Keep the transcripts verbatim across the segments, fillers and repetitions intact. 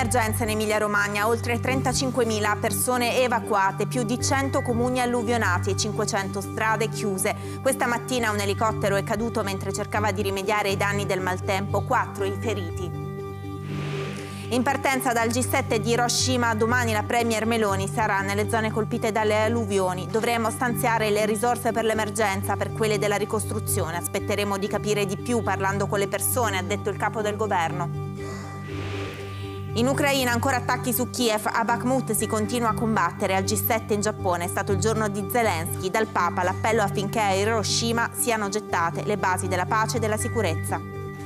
emergenza in Emilia-Romagna, oltre trentacinquemila persone evacuate, più di cento comuni alluvionati e cinquecento strade chiuse. Questa mattina un elicottero è caduto mentre cercava di rimediare ai danni del maltempo, quattro i feriti. In partenza dal G sette di Hiroshima, domani la Premier Meloni sarà nelle zone colpite dalle alluvioni. Dovremo stanziare le risorse per l'emergenza, per quelle della ricostruzione. Aspetteremo di capire di più parlando con le persone, ha detto il capo del governo. In Ucraina ancora attacchi su Kiev, a Bakhmut si continua a combattere, al G sette in Giappone è stato il giorno di Zelensky, dal Papa l'appello affinché a Hiroshima siano gettate le basi della pace e della sicurezza.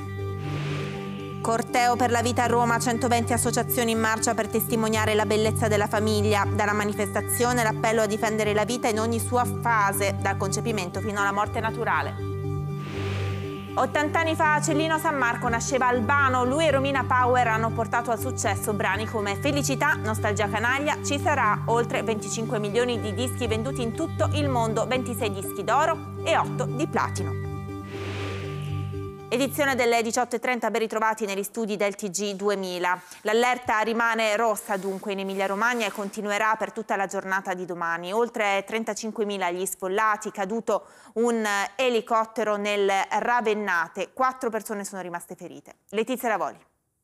Corteo per la vita a Roma, centoventi associazioni in marcia per testimoniare la bellezza della famiglia. Dalla manifestazione l'appello a difendere la vita in ogni sua fase, dal concepimento fino alla morte naturale. ottanta anni fa a Cellino San Marco nasceva Albano, lui e Romina Power hanno portato al successo brani come Felicità, Nostalgia Canaglia, Ci sarà, oltre venticinque milioni di dischi venduti in tutto il mondo, ventisei dischi d'oro e otto di platino. Edizione delle diciotto e trenta, ben ritrovati negli studi del T G duemila. L'allerta rimane rossa dunque in Emilia-Romagna e continuerà per tutta la giornata di domani. Oltre trentacinquemila gli sfollati, caduto un elicottero nel Ravennate. Quattro persone sono rimaste ferite. Letizia Lavoli.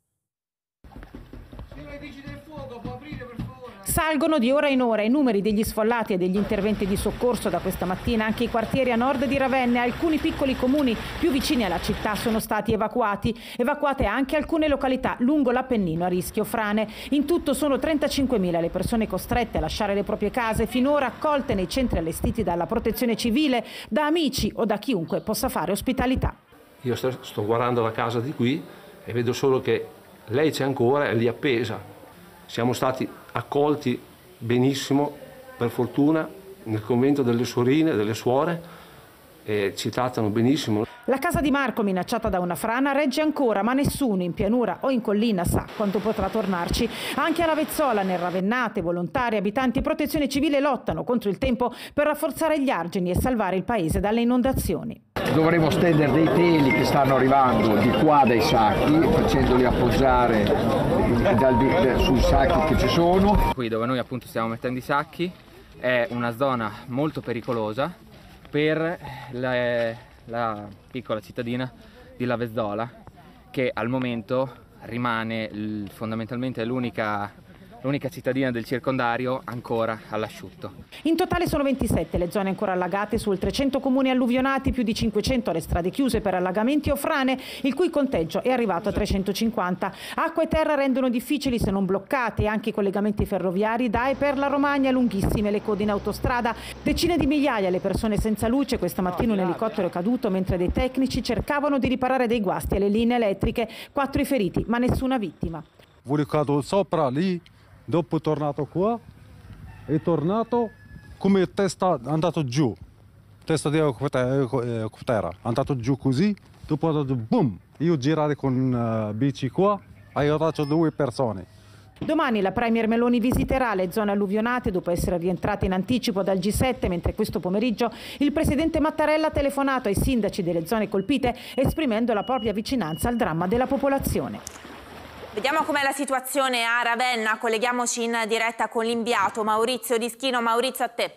Salgono di ora in ora i numeri degli sfollati e degli interventi di soccorso da questa mattina. Anche i quartieri a nord di Ravenna e alcuni piccoli comuni più vicini alla città sono stati evacuati. Evacuate anche alcune località lungo l'Appennino a rischio frane. In tutto sono trentacinquemila le persone costrette a lasciare le proprie case, finora accolte nei centri allestiti dalla Protezione Civile, da amici o da chiunque possa fare ospitalità. Io sto, sto guardando la casa di qui e vedo solo che lei c'è ancora, è lì appesa. Siamo stati accolti benissimo, per fortuna, nel convento delle sorine, delle suore, e ci trattano benissimo. La casa di Marco, minacciata da una frana, regge ancora, ma nessuno in pianura o in collina sa quando potrà tornarci. Anche alla Vezzola, nel Ravennate, volontari, abitanti e Protezione Civile lottano contro il tempo per rafforzare gli argini e salvare il paese dalle inondazioni. Dovremo stendere dei teli che stanno arrivando di qua dai sacchi, facendoli appoggiare dal, sui sacchi che ci sono. Qui dove noi appunto stiamo mettendo i sacchi è una zona molto pericolosa per le, la piccola cittadina di La Vezzola, che al momento rimane l, fondamentalmente l'unica l'unica cittadina del circondario ancora all'asciutto. In totale sono ventisette le zone ancora allagate su oltre cento comuni alluvionati, più di cinquecento le strade chiuse per allagamenti o frane, il cui conteggio è arrivato a trecentocinquanta. Acqua e terra rendono difficili, se non bloccate, anche i collegamenti ferroviari da e per la Romagna, lunghissime le code in autostrada. Decine di migliaia le persone senza luce. Questa mattina un elicottero è caduto mentre dei tecnici cercavano di riparare dei guasti alle linee elettriche. Quattro i feriti, ma nessuna vittima. Volevo cadere sopra lì. Dopo è tornato qua, è tornato come testa andato giù, testa di elicottero, è andato giù così, dopo è andato boom, io girare con uh, bici qua, ho aiutato due persone. Domani la Premier Meloni visiterà le zone alluvionate dopo essere rientrata in anticipo dal G sette, mentre questo pomeriggio il presidente Mattarella ha telefonato ai sindaci delle zone colpite esprimendo la propria vicinanza al dramma della popolazione. Vediamo com'è la situazione a Ravenna, colleghiamoci in diretta con l'inviato Maurizio Dischino. Maurizio, a te.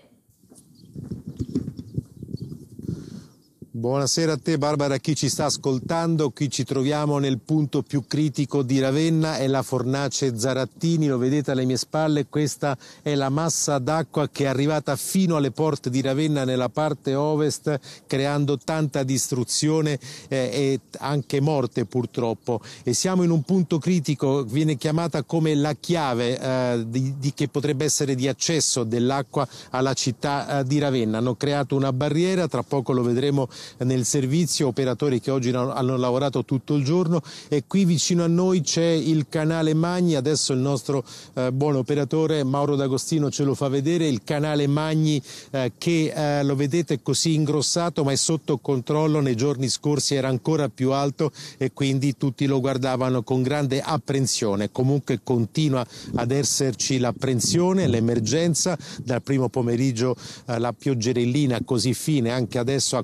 Buonasera a te Barbara, a chi ci sta ascoltando. Qui ci troviamo nel punto più critico di Ravenna, è la fornace Zarattini, lo vedete alle mie spalle, questa è la massa d'acqua che è arrivata fino alle porte di Ravenna nella parte ovest, creando tanta distruzione eh, e anche morte purtroppo. E siamo in un punto critico, viene chiamata come la chiave eh, di, di che potrebbe essere di accesso dell'acqua alla città eh, di Ravenna. Hanno creato una barriera, tra poco lo vedremo nel servizio, operatori che oggi hanno lavorato tutto il giorno, e qui vicino a noi c'è il canale Magni. Adesso il nostro eh, buon operatore Mauro D'Agostino ce lo fa vedere, il canale Magni eh, che eh, lo vedete così ingrossato, ma è sotto controllo. Nei giorni scorsi era ancora più alto e quindi tutti lo guardavano con grande apprensione. Comunque continua ad esserci l'apprensione, l'emergenza. Dal primo pomeriggio eh, la pioggerellina così fine anche adesso ha continuato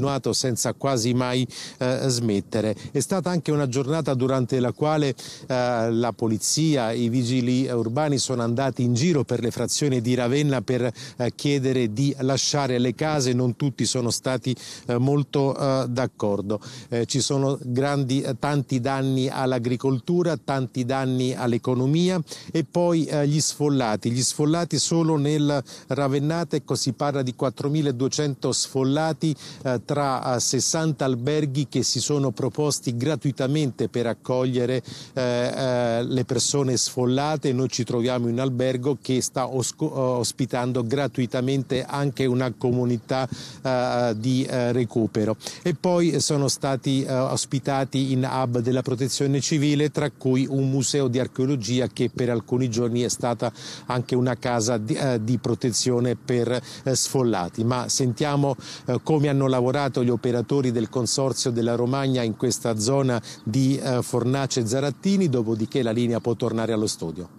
continuato senza quasi mai eh, smettere. È stata anche una giornata durante la quale eh, la polizia, i vigili urbani sono andati in giro per le frazioni di Ravenna per eh, chiedere di lasciare le case. Non tutti sono stati eh, molto eh, d'accordo. Eh, ci sono grandi, eh, tanti danni all'agricoltura, tanti danni all'economia e poi eh, gli sfollati. Gli sfollati solo nel Ravennate, si parla di quattromiladuecento sfollati eh, tra eh, sessanta alberghi che si sono proposti gratuitamente per accogliere eh, eh, le persone sfollate. Noi ci troviamo in un albergo che sta ospitando gratuitamente anche una comunità eh, di eh, recupero. E poi sono stati eh, ospitati in hub della protezione civile, tra cui un museo di archeologia che per alcuni giorni è stata anche una casa di, eh, di protezione per eh, sfollati. Ma sentiamo eh, come hanno lavorato gli operatori del Consorzio della Romagna in questa zona di eh, Fornace Zarattini, dopodiché la linea può tornare allo studio.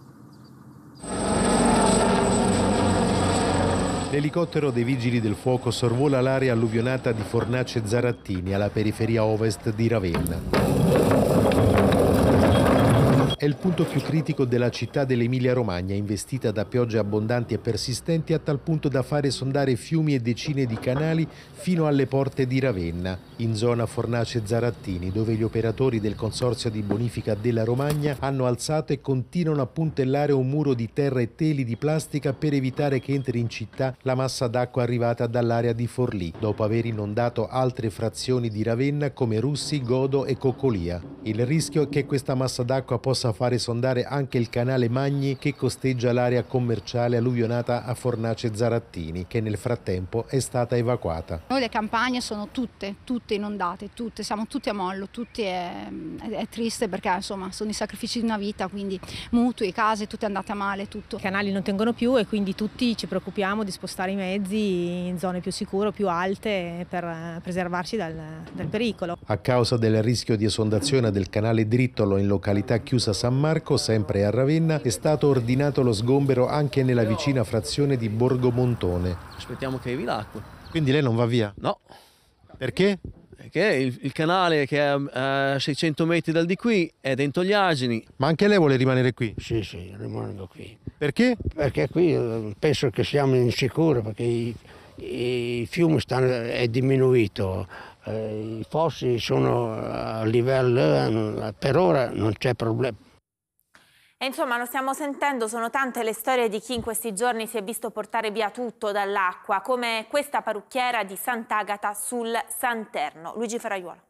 L'elicottero dei Vigili del Fuoco sorvola l'area alluvionata di Fornace Zarattini, alla periferia ovest di Ravenna. È il punto più critico della città dell'Emilia-Romagna, investita da piogge abbondanti e persistenti a tal punto da fare sondare fiumi e decine di canali fino alle porte di Ravenna, in zona Fornace Zarattini, dove gli operatori del Consorzio di Bonifica della Romagna hanno alzato e continuano a puntellare un muro di terra e teli di plastica per evitare che entri in città la massa d'acqua arrivata dall'area di Forlì, dopo aver inondato altre frazioni di Ravenna come Russi, Godo e Coccolia. Il rischio è che questa massa d'acqua possa fare sondare anche il canale Magni che costeggia l'area commerciale alluvionata a Fornace Zarattini, che nel frattempo è stata evacuata. Noi le campagne sono tutte, tutte inondate, tutte, siamo tutti a mollo, tutti è, è, è triste perché insomma sono i sacrifici di una vita, quindi mutui, case, tutte andate a male, tutto. I canali non tengono più e quindi tutti ci preoccupiamo di spostare i mezzi in zone più sicure, più alte per preservarci dal, dal pericolo. A causa del rischio di esondazione del canale Drittolo in località chiusa San Marco, sempre a Ravenna, è stato ordinato lo sgombero anche nella vicina frazione di Borgo Montone. Aspettiamo che arrivi l'acqua. Quindi lei non va via? No. Perché? Perché il, il canale che è a seicento metri dal di qui è dentro gli asini. Ma anche lei vuole rimanere qui? Sì, sì, rimango qui. Perché? Perché qui penso che siamo insicuri, perché i, i fiumi stanno, è diminuito. I fossi sono a livello, per ora non c'è problema. E insomma, lo stiamo sentendo, sono tante le storie di chi in questi giorni si è visto portare via tutto dall'acqua, come questa parrucchiera di Sant'Agata sul Santerno. Luigi Ferraiuolo.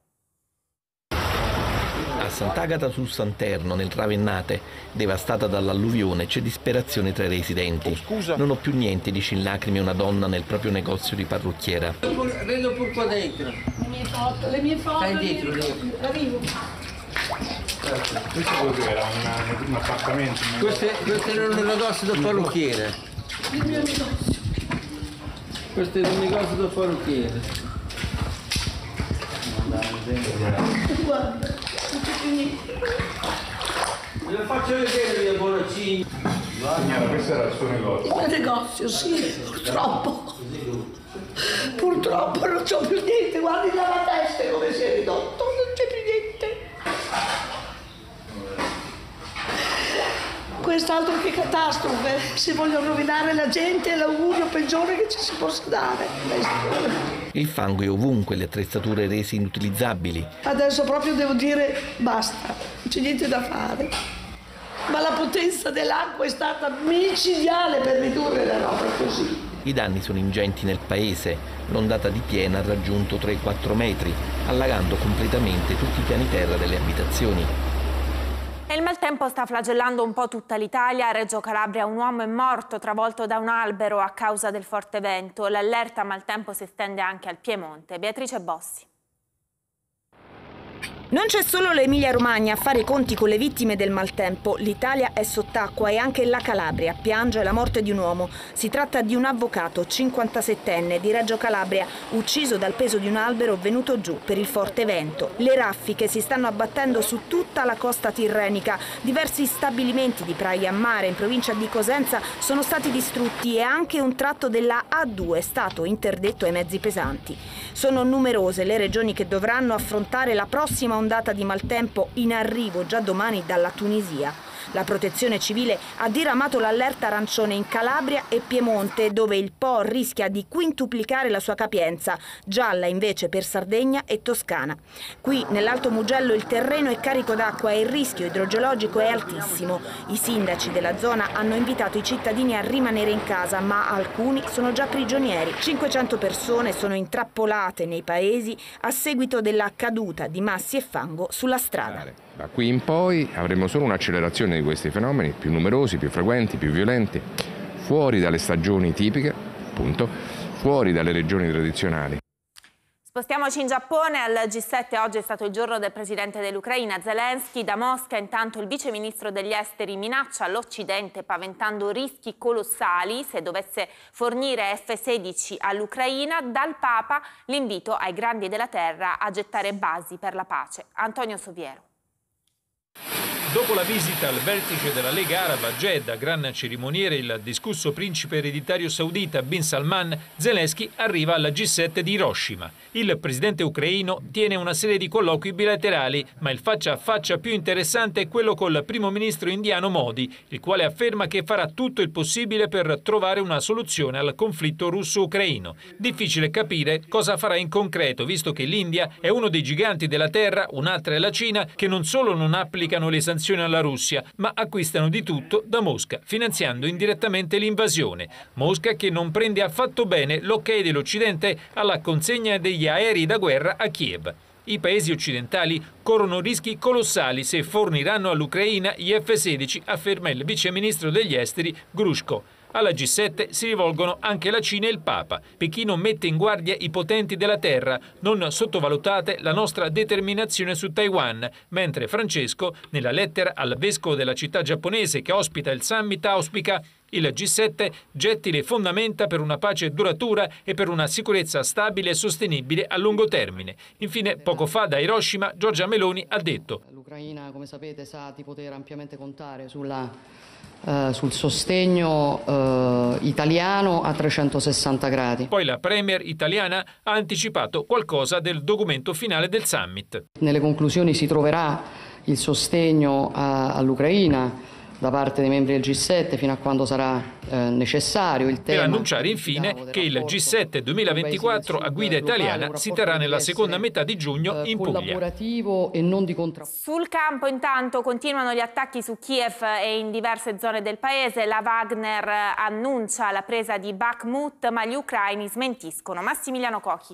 A Sant'Agata sul Santerno, nel Ravennate, devastata dall'alluvione, c'è disperazione tra i residenti. Oh, non ho più niente, dice in lacrime una donna nel proprio negozio di parrucchiera. Vedo pur qua dentro. Le mie foto, le mie foto. Stai dietro, lì. Arrivo. Questo vuol dire era un, un appartamento. Questo, questo era un negozio da parrucchiere. Il mio negozio. Questo è un negozio da parrucchiere. Guarda, non c'è più niente. Ve lo faccio vedere via Bonaccini. Signora, questo era il suo negozio. Il mio negozio, sì, purtroppo. Purtroppo non c'ho più niente, guardi la testa come si è ridotto, non c'è più niente. Quest'altro che catastrofe, se vogliono rovinare la gente è l'augurio peggiore che ci si possa dare. Il fango è ovunque, le attrezzature rese inutilizzabili. Adesso proprio devo dire basta, non c'è niente da fare. Ma la potenza dell'acqua è stata micidiale per ridurre la roba così. I danni sono ingenti nel paese. L'ondata di piena ha raggiunto tre quattro metri, allagando completamente tutti i piani terra delle abitazioni. E il maltempo sta flagellando un po' tutta l'Italia. A Reggio Calabria un uomo è morto travolto da un albero a causa del forte vento. L'allerta maltempo si estende anche al Piemonte. Beatrice Bossi. Non c'è solo l'Emilia-Romagna a fare i conti con le vittime del maltempo. L'Italia è sott'acqua e anche la Calabria piange la morte di un uomo. Si tratta di un avvocato cinquantasettenne di Reggio Calabria, ucciso dal peso di un albero venuto giù per il forte vento. Le raffiche si stanno abbattendo su tutta la costa tirrenica. Diversi stabilimenti di Praia a Mare in provincia di Cosenza sono stati distrutti e anche un tratto della A due è stato interdetto ai mezzi pesanti. Sono numerose le regioni che dovranno affrontare la prossima ondata di maltempo in arrivo già domani dalla Tunisia. La Protezione Civile ha diramato l'allerta arancione in Calabria e Piemonte, dove il Po rischia di quintuplicare la sua capienza, gialla invece per Sardegna e Toscana. Qui nell'Alto Mugello il terreno è carico d'acqua e il rischio idrogeologico è altissimo. I sindaci della zona hanno invitato i cittadini a rimanere in casa, ma alcuni sono già prigionieri. cinquecento persone sono intrappolate nei paesi a seguito della caduta di massi e fango sulla strada. Da qui in poi avremo solo un'accelerazione di questi fenomeni, più numerosi, più frequenti, più violenti, fuori dalle stagioni tipiche, appunto, fuori dalle regioni tradizionali. Spostiamoci in Giappone. Al G sette oggi è stato il giorno del presidente dell'Ucraina, Zelensky. Da Mosca intanto il vice ministro degli esteri minaccia l'Occidente paventando rischi colossali se dovesse fornire F sedici all'Ucraina. Dal Papa l'invito ai grandi della terra a gettare basi per la pace. Antonio Soviero. Dopo la visita al vertice della Lega Araba a Jeddah, gran cerimoniere, il discusso principe ereditario saudita Bin Salman, Zelensky arriva alla G sette di Hiroshima. Il presidente ucraino tiene una serie di colloqui bilaterali, ma il faccia a faccia più interessante è quello col primo ministro indiano Modi, il quale afferma che farà tutto il possibile per trovare una soluzione al conflitto russo-ucraino. Difficile capire cosa farà in concreto, visto che l'India è uno dei giganti della terra, un'altra è la Cina, che non solo non applicano le sanzioni alla Russia, ma acquistano di tutto da Mosca, finanziando indirettamente l'invasione. Mosca che non prende affatto bene l'ok dell'Occidente alla consegna degli aerei da guerra a Kiev. I paesi occidentali corrono rischi colossali se forniranno all'Ucraina gli F sedici, afferma il vice ministro degli esteri Grushko. Alla G sette si rivolgono anche la Cina e il Papa. Pechino mette in guardia i potenti della terra, non sottovalutate la nostra determinazione su Taiwan, mentre Francesco, nella lettera al vescovo della città giapponese che ospita il summit, auspica il G sette getti le fondamenta per una pace duratura e per una sicurezza stabile e sostenibile a lungo termine. Infine, poco fa da Hiroshima, Giorgia Meloni ha detto: l'Ucraina, come sapete, sa di poter ampiamente contare sulla Uh, sul sostegno uh, italiano a trecentosessanta gradi. Poi la premier italiana ha anticipato qualcosa del documento finale del summit. Nelle conclusioni si troverà il sostegno all'Ucraina da parte dei membri del G sette fino a quando sarà eh, necessario. Il tema, per annunciare infine che il G sette duemilaventiquattro a guida italiana si terrà nella seconda metà di giugno in Puglia. Collaborativo e non di contra... Sul campo intanto continuano gli attacchi su Kiev e in diverse zone del paese. La Wagner annuncia la presa di Bakhmut, ma gli ucraini smentiscono. Massimiliano Cochi.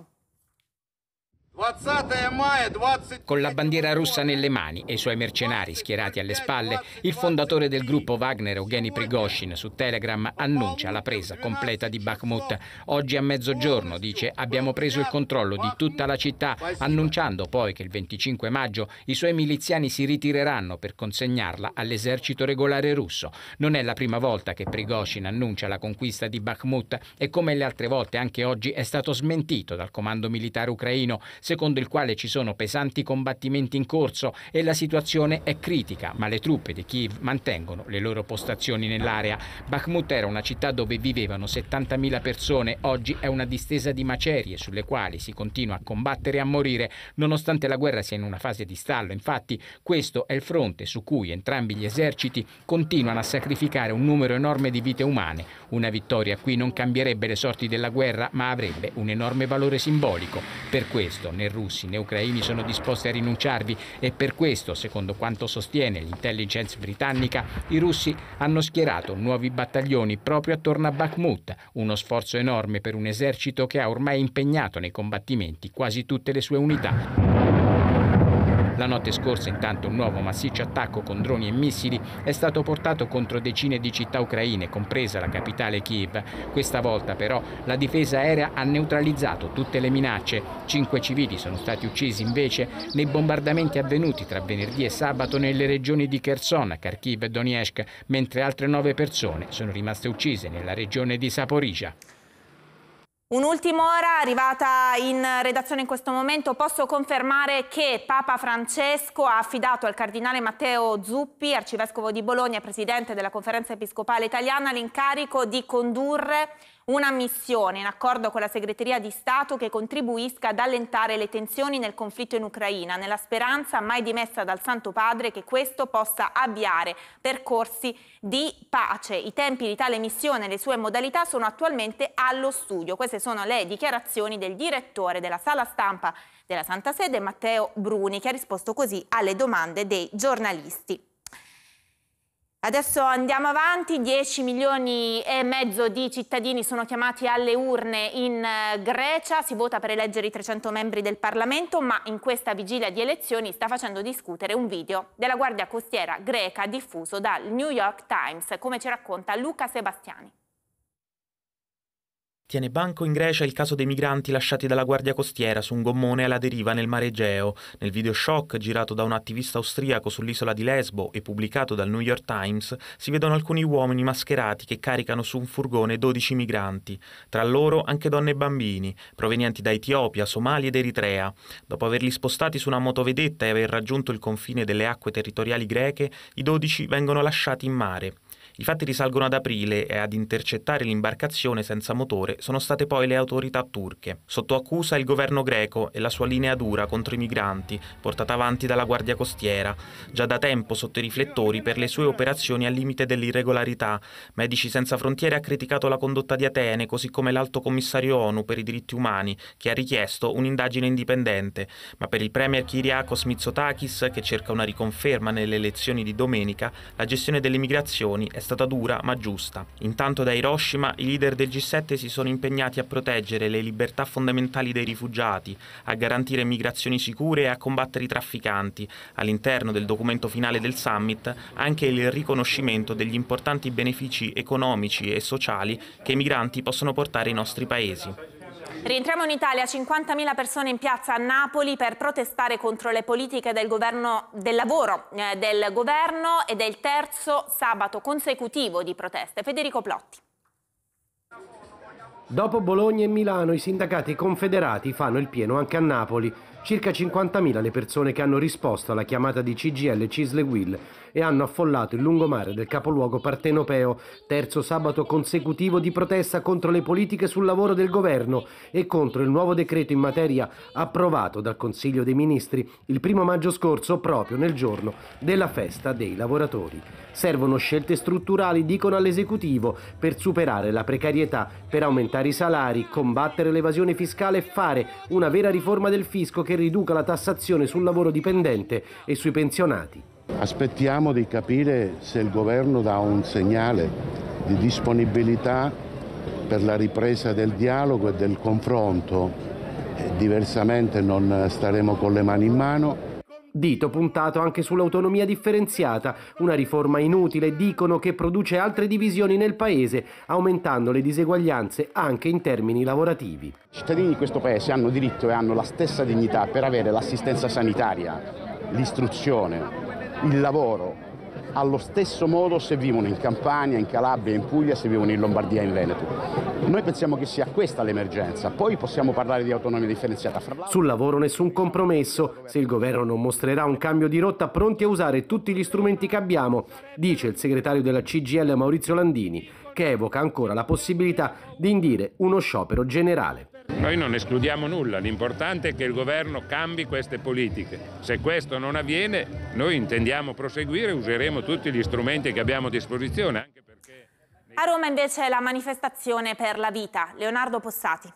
Con la bandiera russa nelle mani e i suoi mercenari schierati alle spalle, il fondatore del gruppo Wagner, Evgeny Prigozhin, su Telegram annuncia la presa completa di Bakhmut. Oggi a mezzogiorno, dice, abbiamo preso il controllo di tutta la città, annunciando poi che il venticinque maggio i suoi miliziani si ritireranno per consegnarla all'esercito regolare russo. Non è la prima volta che Prigozhin annuncia la conquista di Bakhmut e come le altre volte anche oggi è stato smentito dal comando militare ucraino, secondo il quale ci sono pesanti combattimenti in corso e la situazione è critica, ma le truppe di Kiev mantengono le loro postazioni nell'area. Bakhmut era una città dove vivevano settantamila persone, oggi è una distesa di macerie sulle quali si continua a combattere e a morire, nonostante la guerra sia in una fase di stallo. Infatti questo è il fronte su cui entrambi gli eserciti continuano a sacrificare un numero enorme di vite umane. Una vittoria qui non cambierebbe le sorti della guerra, ma avrebbe un enorme valore simbolico. Per questo né russi né ucraini sono disposti a rinunciarvi e per questo, secondo quanto sostiene l'intelligence britannica, i russi hanno schierato nuovi battaglioni proprio attorno a Bakhmut, uno sforzo enorme per un esercito che ha ormai impegnato nei combattimenti quasi tutte le sue unità. La notte scorsa, intanto, un nuovo massiccio attacco con droni e missili è stato portato contro decine di città ucraine, compresa la capitale Kiev. Questa volta, però, la difesa aerea ha neutralizzato tutte le minacce. Cinque civili sono stati uccisi, invece, nei bombardamenti avvenuti tra venerdì e sabato nelle regioni di Kherson, Kharkiv e Donetsk, mentre altre nove persone sono rimaste uccise nella regione di Zaporizhzhia. Un'ultima ora arrivata in redazione in questo momento. Posso confermare che Papa Francesco ha affidato al cardinale Matteo Zuppi, arcivescovo di Bologna e presidente della Conferenza Episcopale Italiana, l'incarico di condurre Una missione in accordo con la Segreteria di Stato che contribuisca ad allentare le tensioni nel conflitto in Ucraina, nella speranza mai dimessa dal Santo Padre che questo possa avviare percorsi di pace. I tempi di tale missione e le sue modalità sono attualmente allo studio. Queste sono le dichiarazioni del direttore della sala stampa della Santa Sede, Matteo Bruni, che ha risposto così alle domande dei giornalisti. Adesso andiamo avanti, dieci milioni e mezzo di cittadini sono chiamati alle urne in Grecia, si vota per eleggere i trecento membri del Parlamento, ma in questa vigilia di elezioni sta facendo discutere un video della Guardia Costiera greca diffuso dal New York Times, come ci racconta Luca Sebastiani. Tiene banco in Grecia il caso dei migranti lasciati dalla Guardia Costiera su un gommone alla deriva nel mare Egeo. Nel video shock girato da un attivista austriaco sull'isola di Lesbo e pubblicato dal New York Times si vedono alcuni uomini mascherati che caricano su un furgone dodici migranti, tra loro anche donne e bambini, provenienti da Etiopia, Somalia ed Eritrea. Dopo averli spostati su una motovedetta e aver raggiunto il confine delle acque territoriali greche, i dodici vengono lasciati in mare. I fatti risalgono ad aprile e ad intercettare l'imbarcazione senza motore sono state poi le autorità turche. Sotto accusa il governo greco e la sua linea dura contro i migranti, portata avanti dalla Guardia Costiera, già da tempo sotto i riflettori per le sue operazioni al limite dell'irregolarità. Medici Senza Frontiere ha criticato la condotta di Atene, così come l'Alto Commissario ONU per i diritti umani, che ha richiesto un'indagine indipendente. Ma per il premier Kyriakos Mitsotakis, che cerca una riconferma nelle elezioni di domenica, la gestione delle migrazioni è stata dura ma giusta. Intanto da Hiroshima i leader del G sette si sono impegnati a proteggere le libertà fondamentali dei rifugiati, a garantire migrazioni sicure e a combattere i trafficanti. All'interno del documento finale del summit anche il riconoscimento degli importanti benefici economici e sociali che i migranti possono portare ai nostri paesi. Rientriamo in Italia, cinquantamila persone in piazza a Napoli per protestare contro le politiche del governo del lavoro eh, del governo ed è il terzo sabato consecutivo di proteste. Federico Plotti. Dopo Bologna e Milano i sindacati confederati fanno il pieno anche a Napoli. Circa cinquantamila le persone che hanno risposto alla chiamata di C G I L, C I S L e U I L e hanno affollato il lungomare del capoluogo partenopeo, terzo sabato consecutivo di protesta contro le politiche sul lavoro del governo e contro il nuovo decreto in materia approvato dal Consiglio dei Ministri il primo maggio scorso, proprio nel giorno della festa dei lavoratori. Servono scelte strutturali, dicono all'esecutivo, per superare la precarietà, per aumentare i salari, combattere l'evasione fiscale e fare una vera riforma del fisco che riduca la tassazione sul lavoro dipendente e sui pensionati. Aspettiamo di capire se il governo dà un segnale di disponibilità per la ripresa del dialogo e del confronto, diversamente non staremo con le mani in mano. Dito puntato anche sull'autonomia differenziata, una riforma inutile, dicono, che produce altre divisioni nel paese, aumentando le diseguaglianze anche in termini lavorativi. I cittadini di questo paese hanno diritto e hanno la stessa dignità per avere l'assistenza sanitaria, l'istruzione, il lavoro, allo stesso modo se vivono in Campania, in Calabria, in Puglia, se vivono in Lombardia e in Veneto. Noi pensiamo che sia questa l'emergenza, poi possiamo parlare di autonomia differenziata. Sul lavoro nessun compromesso, se il governo non mostrerà un cambio di rotta pronti a usare tutti gli strumenti che abbiamo, dice il segretario della C G I L Maurizio Landini, che evoca ancora la possibilità di indire uno sciopero generale. Noi non escludiamo nulla, l'importante è che il governo cambi queste politiche. Se questo non avviene, noi intendiamo proseguire e useremo tutti gli strumenti che abbiamo a disposizione. Anche perché... A Roma invece la manifestazione per la vita. Leonardo Possati.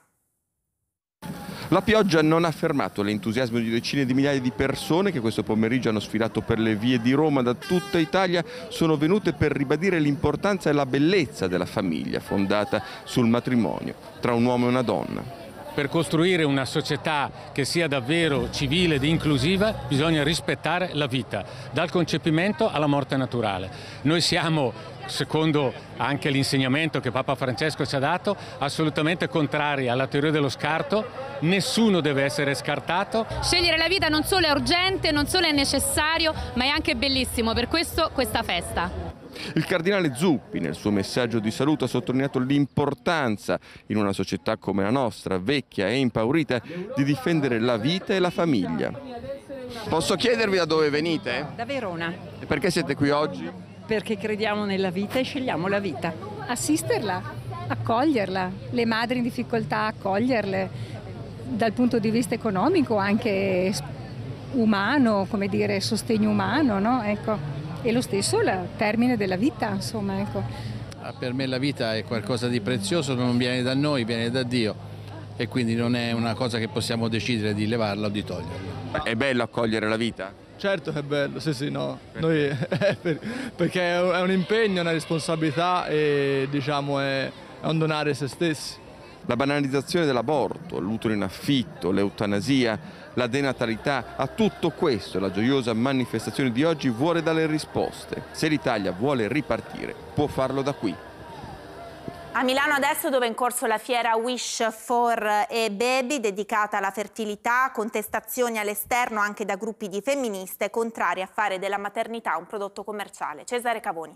La pioggia non ha fermato l'entusiasmo di decine di migliaia di persone che questo pomeriggio hanno sfilato per le vie di Roma da tutta Italia. Sono venute per ribadire l'importanza e la bellezza della famiglia fondata sul matrimonio tra un uomo e una donna. Per costruire una società che sia davvero civile ed inclusiva bisogna rispettare la vita, dal concepimento alla morte naturale. Noi siamo, secondo anche l'insegnamento che Papa Francesco ci ha dato, assolutamente contrari alla teoria dello scarto. Nessuno deve essere scartato. Scegliere la vita non solo è urgente, non solo è necessario, ma è anche bellissimo, per questo questa festa. Il cardinale Zuppi nel suo messaggio di saluto ha sottolineato l'importanza in una società come la nostra, vecchia e impaurita, di difendere la vita e la famiglia. Posso chiedervi da dove venite? Da Verona. E perché siete qui oggi? Perché crediamo nella vita e scegliamo la vita. Assisterla. accoglierla, le madri in difficoltà accoglierle, dal punto di vista economico anche umano, come dire, sostegno umano, no? Ecco. E lo stesso il termine della vita, insomma, ecco. Per me la vita è qualcosa di prezioso, non viene da noi, viene da Dio e quindi non è una cosa che possiamo decidere di levarla o di toglierla. È bello accogliere la vita? Certo che è bello, sì sì, no. Noi, perché è un impegno, una responsabilità e diciamo è un donare se stessi. La banalizzazione dell'aborto, l'utero in affitto, l'eutanasia, la denatalità, a tutto questo la gioiosa manifestazione di oggi vuole dare risposte. Se l'Italia vuole ripartire, può farlo da qui. A Milano adesso, dove è in corso la fiera Wish for a Baby dedicata alla fertilità, contestazioni all'esterno anche da gruppi di femministe contrarie a fare della maternità un prodotto commerciale. Cesare Cavoni.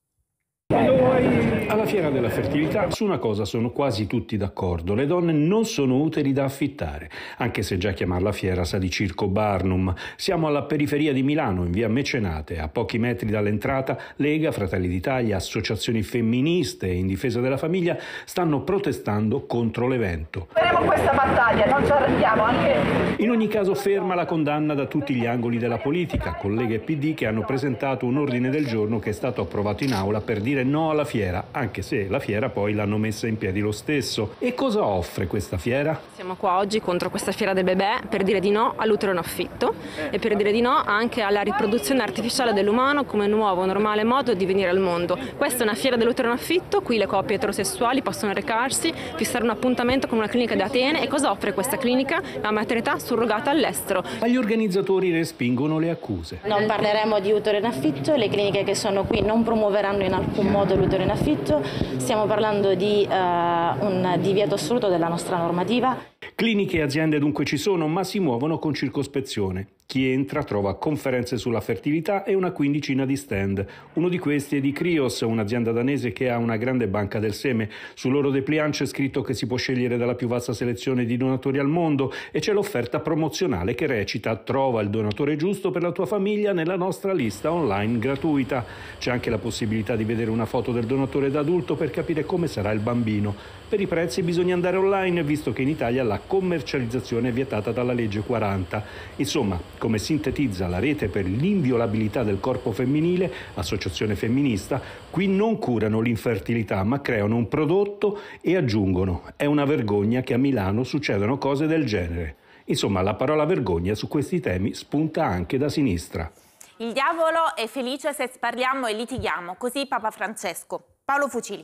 Alla fiera della fertilità su una cosa sono quasi tutti d'accordo: le donne non sono uteri da affittare, anche se già chiamarla fiera sa di circo Barnum. Siamo alla periferia di Milano, in via Mecenate, a pochi metri dall'entrata. Lega, Fratelli d'Italia, associazioni femministe in difesa della famiglia stanno protestando contro l'evento. Faremo questa battaglia, non ci arrendiamo anche. In ogni caso ferma la condanna da tutti gli angoli della politica, con Lega e P D che hanno presentato un ordine del giorno che è stato approvato in aula per dire no alla fiera, anche se la fiera poi l'hanno messa in piedi lo stesso. E cosa offre questa fiera? Siamo qua oggi contro questa fiera del bebè per dire di no all'utero in affitto e per dire di no anche alla riproduzione artificiale dell'umano come nuovo normale modo di venire al mondo. Questa è una fiera dell'utero in affitto, qui le coppie eterosessuali possono recarsi, fissare un appuntamento con una clinica di Atene. E cosa offre questa clinica? La maternità surrogata all'estero. Gli organizzatori respingono le accuse. Non parleremo di utero in affitto, le cliniche che sono qui non promuoveranno in alcun modo l'utero in affitto, stiamo parlando di uh, un divieto assoluto della nostra normativa. Cliniche e aziende dunque ci sono, ma si muovono con circospezione. Chi entra trova conferenze sulla fertilità e una quindicina di stand. Uno di questi è di Crios, un'azienda danese che ha una grande banca del seme. Sul loro dépliant c'è scritto che si può scegliere dalla più vasta selezione di donatori al mondo e c'è l'offerta promozionale che recita: trova il donatore giusto per la tua famiglia nella nostra lista online gratuita. C'è anche la possibilità di vedere una foto del donatore da adulto per capire come sarà il bambino. Per i prezzi bisogna andare online, visto che in Italia la commercializzazione è vietata dalla legge quaranta. Insomma, come sintetizza la rete per l'inviolabilità del corpo femminile, associazione femminista, qui non curano l'infertilità ma creano un prodotto e aggiungono: è una vergogna che a Milano succedano cose del genere. Insomma, la parola vergogna su questi temi spunta anche da sinistra. Il diavolo è felice se parliamo e litighiamo, così Papa Francesco. Paolo Fucili.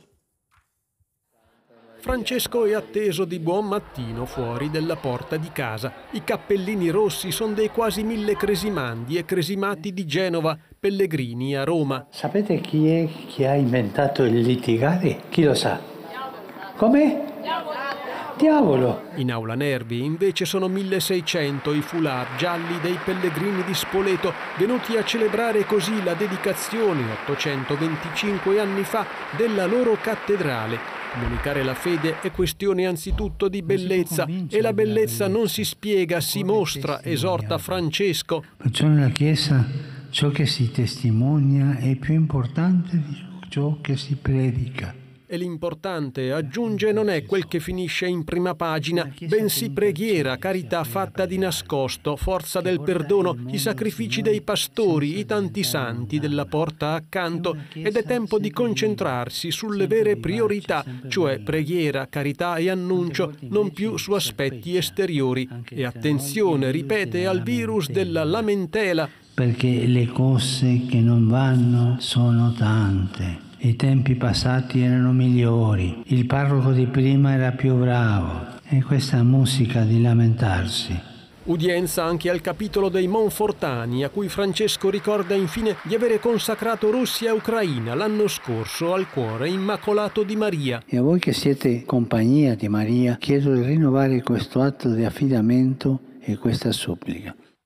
Francesco è atteso di buon mattino fuori della porta di casa. I cappellini rossi sono dei quasi mille cresimandi e cresimati di Genova, pellegrini a Roma. Sapete chi è che ha inventato il litigare? Chi lo sa? Come? Diavolo! In Aula Nervi invece sono milleseicento i foulard gialli dei pellegrini di Spoleto, venuti a celebrare così la dedicazione ottocentoventicinque anni fa della loro cattedrale. Comunicare la fede è questione anzitutto di bellezza e la bellezza non si spiega, si mostra, esorta Francesco. Perciò nella Chiesa ciò che si testimonia è più importante di ciò che si predica. E l'importante, aggiunge, non è quel che finisce in prima pagina, bensì preghiera, carità fatta di nascosto, forza del perdono, i sacrifici dei pastori, i tanti santi della porta accanto. Ed è tempo di concentrarsi sulle vere priorità, cioè preghiera, carità e annuncio, non più su aspetti esteriori. E attenzione, ripete, al virus della lamentela. Perché le cose che non vanno sono tante. I tempi passati erano migliori, il parroco di prima era più bravo e questa musica di lamentarsi. Udienza anche al capitolo dei Monfortani, a cui Francesco ricorda infine di avere consacrato Russia e Ucraina l'anno scorso al cuore immacolato di Maria. E a voi che siete compagnia di Maria, chiedo di rinnovare questo atto di affidamento e questa supplica.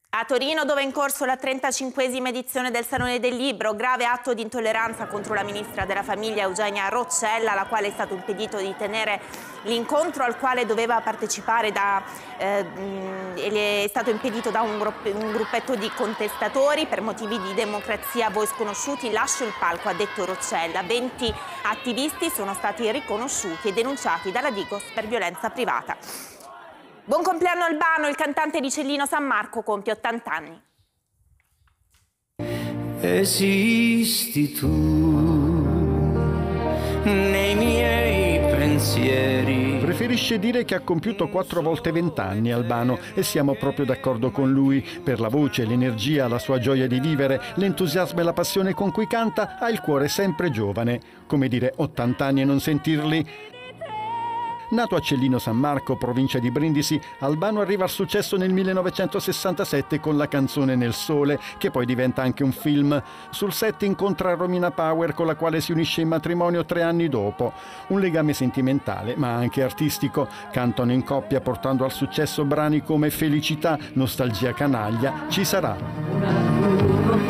A Torino, dove è in corso la trentacinquesima edizione del Salone del Libro, grave atto di intolleranza contro la ministra della Famiglia Eugenia Roccella, alla quale è stato impedito di tenere l'incontro al quale doveva partecipare da, eh, è stato impedito da un, un gruppetto di contestatori per motivi di democrazia a voi sconosciuti. Lascio il palco, ha detto Roccella. venti attivisti sono stati riconosciuti e denunciati dalla Digos per violenza privata. Buon compleanno Albano, il cantante di Cellino San Marco compie ottanta anni. Esisti tu nei miei pensieri. Preferisce dire che ha compiuto quattro volte vent'anni Albano, e siamo proprio d'accordo con lui. Per la voce, l'energia, la sua gioia di vivere, l'entusiasmo e la passione con cui canta, ha il cuore sempre giovane. Come dire, ottanta anni e non sentirli? Nato a Cellino San Marco, provincia di Brindisi, Albano arriva al successo nel millenovecentosessantasette con la canzone Nel Sole, che poi diventa anche un film. Sul set incontra Romina Power, con la quale si unisce in matrimonio tre anni dopo. Un legame sentimentale, ma anche artistico. Cantano in coppia portando al successo brani come Felicità, Nostalgia canaglia, Ci sarà.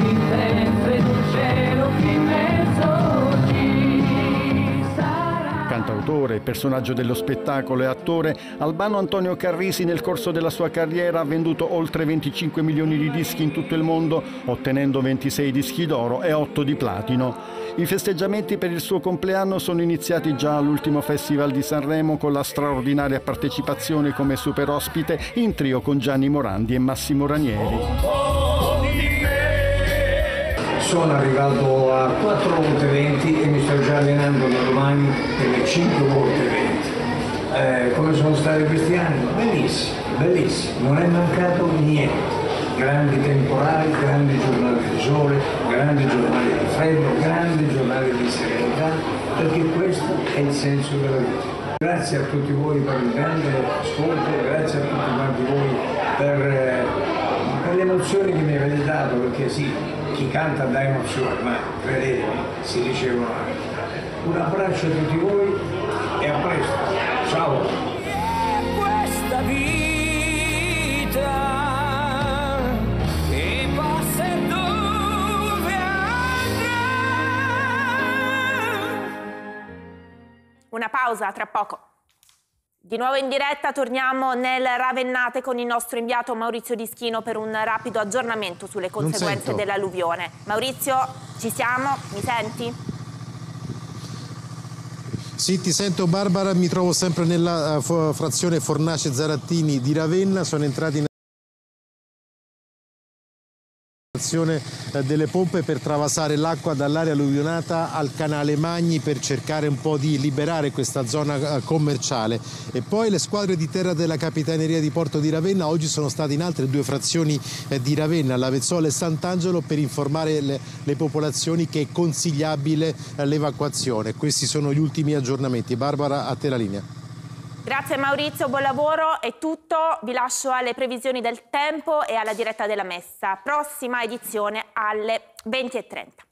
Cantautore, personaggio dello spettacolo e attore, Albano Antonio Carrisi nel corso della sua carriera ha venduto oltre venticinque milioni di dischi in tutto il mondo, ottenendo ventisei dischi d'oro e otto di platino. I festeggiamenti per il suo compleanno sono iniziati già all'ultimo Festival di Sanremo con la straordinaria partecipazione come super ospite in trio con Gianni Morandi e Massimo Ranieri. Sono arrivato a quattro volte venti e mi sto già allenando da domani per le cinque volte venti. Eh, come sono stati questi anni? Bellissimo, bellissimo, non è mancato niente. Grandi temporali, grandi giornate di sole, grandi giornate di freddo, grandi giornate di serenità, perché questo è il senso della vita. Grazie a tutti voi per il grande ascolto, grazie a tutti quanti voi per, eh, per le emozioni che mi avete dato, perché sì, chi canta dà emozione, ma credetemi, si ricevono anche. Un abbraccio a tutti voi e a presto. Ciao! Questa vita che passa e dove andrà. Una pausa, tra poco. Di nuovo in diretta, torniamo nel Ravennate con il nostro inviato Maurizio Dischino per un rapido aggiornamento sulle conseguenze dell'alluvione. Maurizio, ci siamo? Mi senti? Sì, ti sento Barbara, mi trovo sempre nella uh, frazione Fornace Zarattini di Ravenna, sono entrati in delle pompe per travasare l'acqua dall'area alluvionata al canale Magni per cercare un po' di liberare questa zona commerciale. E poi le squadre di terra della Capitaneria di Porto di Ravenna oggi sono state in altre due frazioni di Ravenna, Lavezzola e Sant'Angelo, per informare le, le popolazioni che è consigliabile l'evacuazione. Questi sono gli ultimi aggiornamenti. Barbara, a te la linea. Grazie Maurizio, buon lavoro, è tutto, vi lascio alle previsioni del tempo e alla diretta della messa. Prossima edizione alle venti e trenta.